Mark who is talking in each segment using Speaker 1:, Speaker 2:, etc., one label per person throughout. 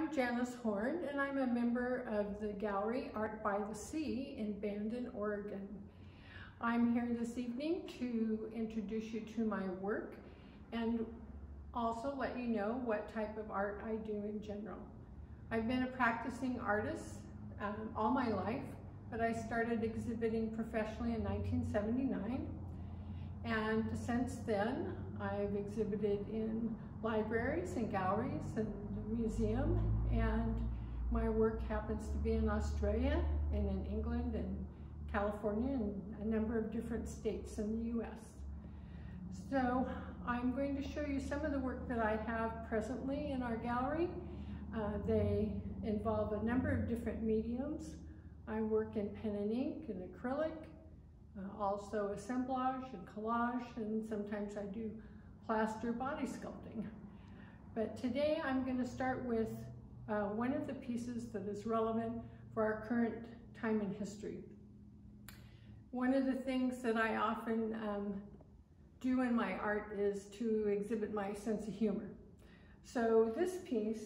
Speaker 1: I'm Janice Horne, and I'm a member of the gallery Art by the Sea in Bandon, Oregon. I'm here this evening to introduce you to my work and also let you know what type of art I do in general. I've been a practicing artist all my life, but I started exhibiting professionally in 1979. And since then, I've exhibited in libraries and galleries and the museum, and my work happens to be in Australia and in England and California and a number of different states in the US. So I'm going to show you some of the work that I have presently in our gallery. They involve a number of different mediums. I work in pen and ink and acrylic, also assemblage and collage, and sometimes I do plaster body sculpting. But today I'm going to start with one of the pieces that is relevant for our current time in history. One of the things that I often do in my art is to exhibit my sense of humor. So this piece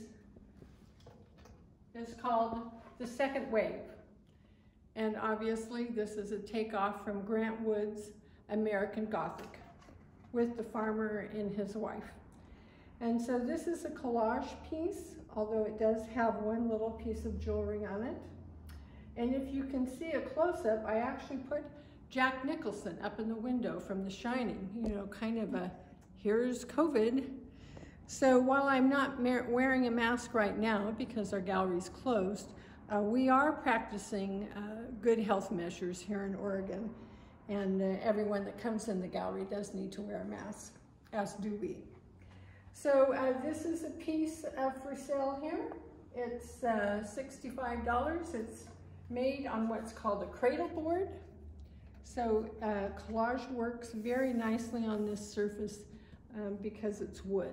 Speaker 1: is called The Second Wave. And obviously this is a takeoff from Grant Wood's American Gothic with the farmer and his wife. And so this is a collage piece, although it does have one little piece of jewelry on it. And if you can see a close-up, I actually put Jack Nicholson up in the window from The Shining, you know, kind of a, here's COVID. So while I'm not wearing a mask right now because our gallery's closed, we are practicing good health measures here in Oregon, and everyone that comes in the gallery does need to wear a mask, as do we. So this is a piece for sale here. It's $65. It's made on what's called a cradle board. So collage works very nicely on this surface because it's wood.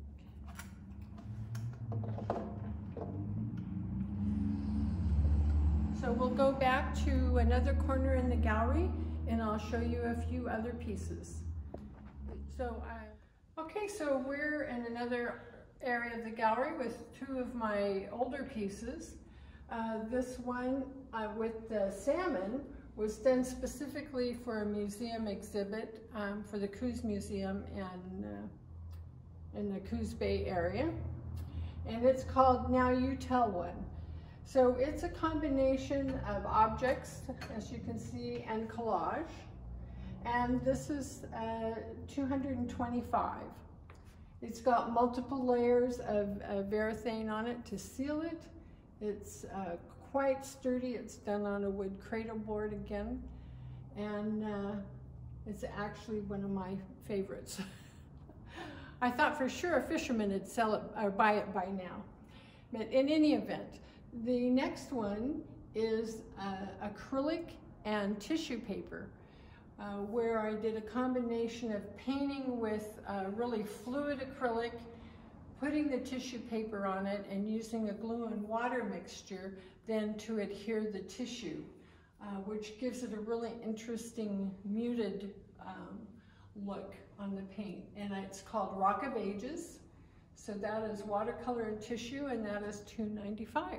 Speaker 1: So we'll go back to another corner in the gallery and I'll show you a few other pieces. So so we're in another area of the gallery with two of my older pieces. This one with the salmon was done specifically for a museum exhibit for the Coos Museum in the Coos Bay area. And it's called Now You Tell One. So it's a combination of objects, as you can see, and collage. And this is 225. It's got multiple layers of varathane on it to seal it. It's quite sturdy. It's done on a wood cradle board again. And it's actually one of my favorites. I thought for sure a fisherman would sell it or buy it by now. But in any event, the next one is acrylic and tissue paper, where I did a combination of painting with really fluid acrylic, putting the tissue paper on it, and using a glue and water mixture then to adhere the tissue, which gives it a really interesting muted look on the paint. And it's called Rock of Ages. So that is watercolor and tissue, and that is $2.95.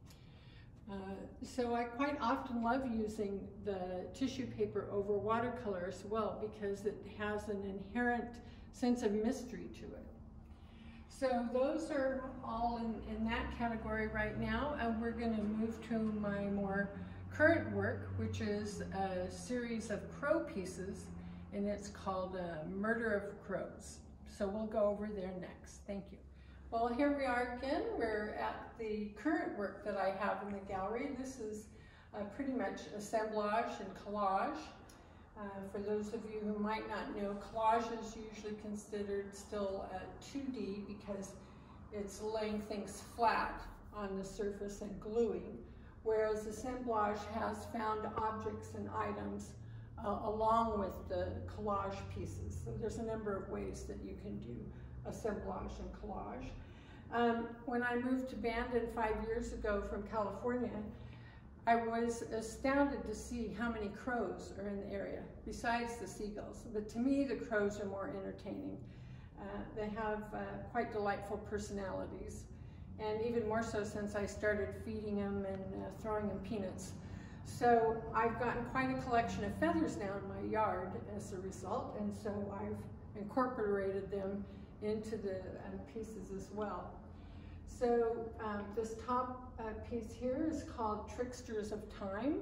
Speaker 1: So I quite often love using the tissue paper over watercolor as well because it has an inherent sense of mystery to it. So those are all in that category right now, and we're going to move to my more current work, which is a series of crow pieces, and it's called Murder of Crows. So we'll go over there next. Thank you. Well, here we are again. We're at the current work that I have in the gallery. This is pretty much assemblage and collage. For those of you who might not know, collage is usually considered still 2D because it's laying things flat on the surface and gluing, whereas assemblage has found objects and items along with the collage pieces. So there's a number of ways that you can do assemblage and collage. When I moved to Bandon 5 years ago from California, I was astounded to see how many crows are in the area, besides the seagulls. But to me, the crows are more entertaining. They have quite delightful personalities. and even more so since I started feeding them and throwing them peanuts. So I've gotten quite a collection of feathers now in my yard as a result, and so I've incorporated them into the pieces as well. So this top piece here is called Tricksters of Time.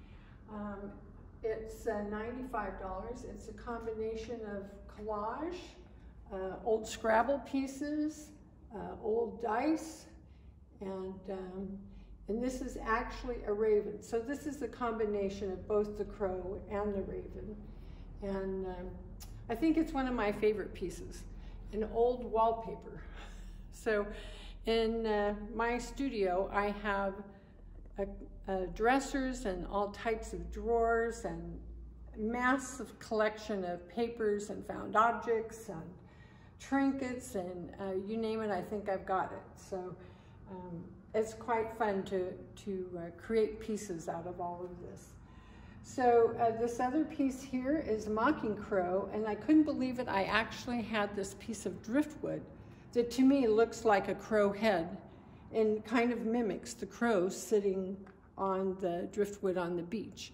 Speaker 1: It's $95. It's a combination of collage, old Scrabble pieces, old dice, and this is actually a raven. So this is a combination of both the crow and the raven. And I think it's one of my favorite pieces, an old wallpaper. So in my studio, I have dressers and all types of drawers and massive collection of papers and found objects and trinkets and you name it, I think I've got it. So it's quite fun to create pieces out of all of this. So this other piece here is Mocking Crow, and I couldn't believe it. I actually had this piece of driftwood that to me looks like a crow head and kind of mimics the crow sitting on the driftwood on the beach.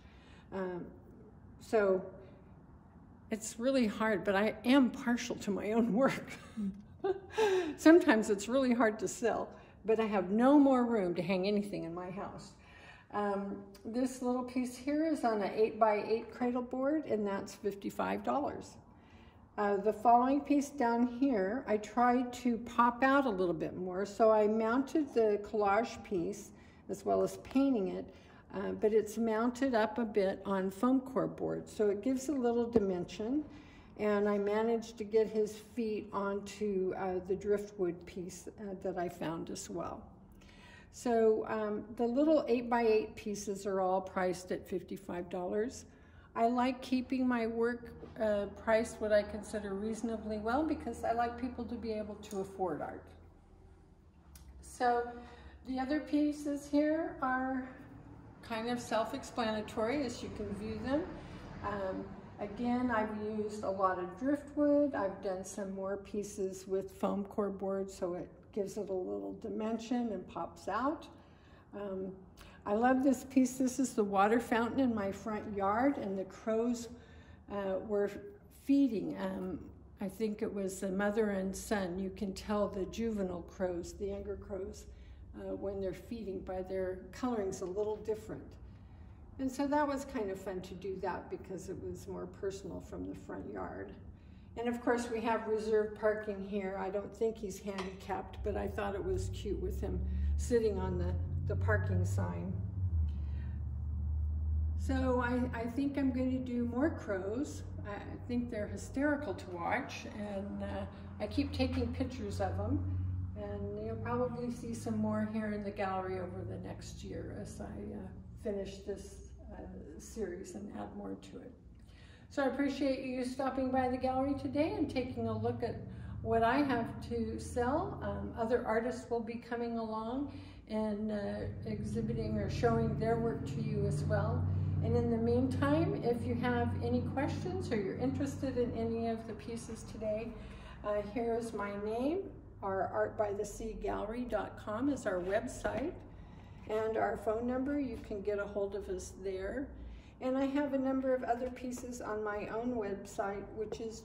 Speaker 1: So it's really hard, but I am partial to my own work. Sometimes it's really hard to sell, but I have no more room to hang anything in my house. This little piece here is on an 8x8 cradle board, and that's $55. The following piece down here, I tried to pop out a little bit more, so I mounted the collage piece as well as painting it, but it's mounted up a bit on foam core board, so it gives a little dimension, and I managed to get his feet onto the driftwood piece that I found as well. So the little 8x8 pieces are all priced at $55. I like keeping my work priced what I consider reasonably well because I like people to be able to afford art. So the other pieces here are kind of self-explanatory as you can view them. Again, I've used a lot of driftwood. I've done some more pieces with foam core board so it gives it a little dimension and pops out. I love this piece. This is the water fountain in my front yard, and the crows were feeding. I think it was the mother and son. You can tell the juvenile crows, the younger crows, when they're feeding by their colorings a little different. And so that was kind of fun to do that because it was more personal from the front yard. And of course we have reserved parking here. I don't think he's handicapped, but I thought it was cute with him sitting on the parking sign. So I think I'm going to do more crows. I think they're hysterical to watch, and I keep taking pictures of them. And you'll probably see some more here in the gallery over the next year as I finish this series and add more to it. So I appreciate you stopping by the gallery today and taking a look at what I have to sell. Other artists will be coming along and exhibiting or showing their work to you as well. And in the meantime, if you have any questions or you're interested in any of the pieces today, here is my name. Our artbytheseagallery.com is our website, and our phone number. You can get a hold of us there. And I have a number of other pieces on my own website, which is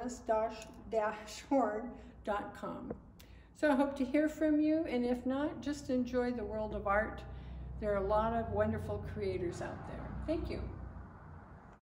Speaker 1: janice-horne.com. So I hope to hear from you, and if not, just enjoy the world of art. There are a lot of wonderful creators out there. Thank you.